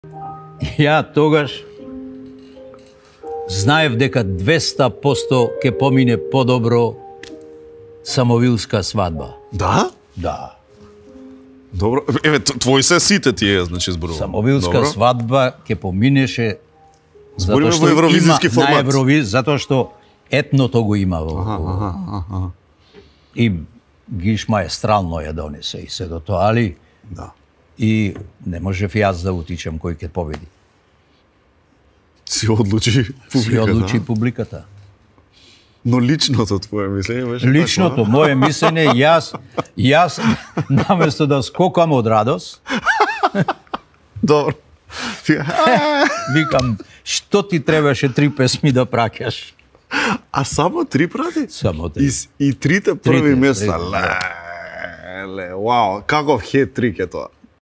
Ја тогаш знаев дека 200% ќе помине подобро самовилска свадба. Да? Да. Добро. Еве, твои се сите тие, значи, зборувам. Самовилска свадба ќе поминеше Збориме во евровизиски формат. На затоа што етното го има во. И Гиш маестрално ја донесе и се до тоа, али да. И не можев јас да утичам кој ќе победи. Си одлучи публиката. Си одлучи публиката. Но личното твое мислење беше личното, така? мое мислење, јас наместо да скокам од радост, добро. Викам, што ти требаше 3 песми да праќаш? А само 3 прати? Само 3. И трите први места. Леле, вау, каков хет-трик е тоа.